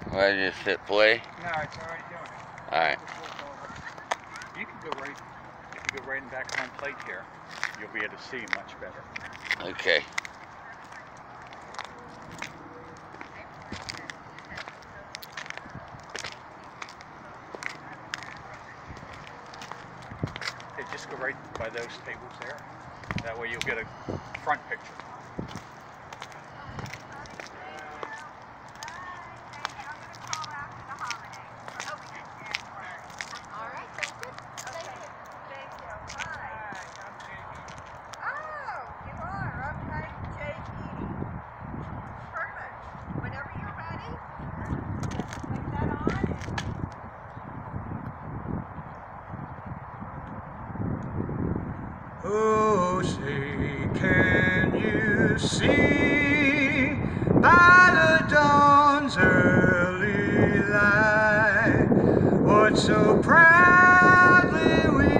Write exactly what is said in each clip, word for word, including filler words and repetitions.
Well, I just hit play? No, it's already doing it. Alright. You can go right, if you go right in back home plate here, you'll be able to see much better. Okay. Okay, just go right by those tables there. That way you'll get a front picture. Oh, say, can you see by the dawn's early light what so proudly we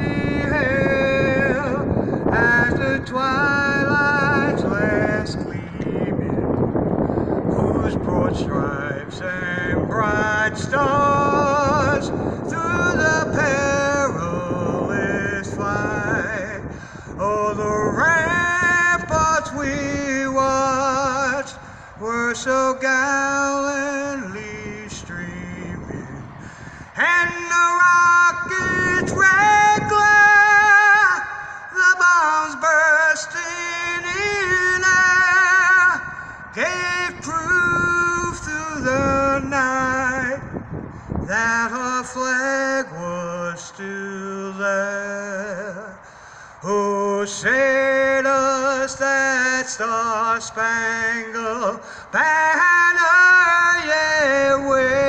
hailed as the twilight's last gleaming, whose broad stripes and bright stars through the perilous fight, oh, the ramparts we watched were so gallantly streaming, and the rocket's red glare, the bombs bursting in air, gave proof through the night that our flag was still there. Oh, say does that star-spangled banner yet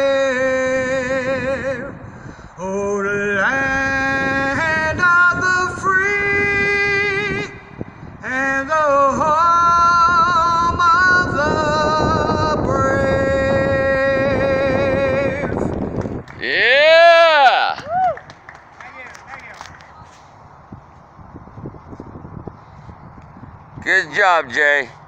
wave? Oh, the land of the free and the home of the brave. Yeah! Thank you, thank you. Good job, Jay.